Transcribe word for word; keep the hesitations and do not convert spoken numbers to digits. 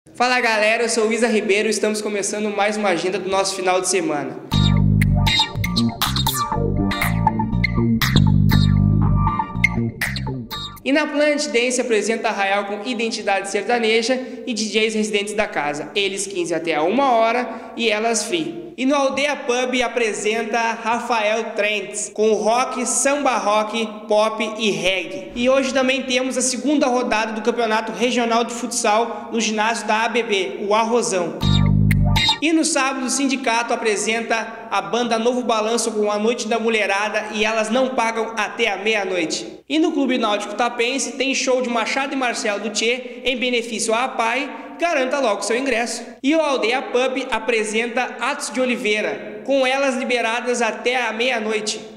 Fala galera, eu sou o Isa Ribeiro e estamos começando mais uma agenda do nosso final de semana. E na Planet Dance apresenta Arraial com identidade sertaneja e D Js residentes da casa, eles quinze até a uma hora e elas free. E no Aldeia Pub apresenta Rafael Trentes com rock, samba rock, pop e reggae. E hoje também temos a segunda rodada do Campeonato Regional de Futsal no ginásio da A B B, o Arrozão. E no sábado o sindicato apresenta a banda Novo Balanço com a Noite da Mulherada e elas não pagam até a meia-noite. E no Clube Náutico Tapense tem show de Machado e Marcelo do Tchê em benefício à A P A I, garanta logo seu ingresso. E o Aldeia Pub apresenta Atos de Oliveira, com elas liberadas até a meia-noite.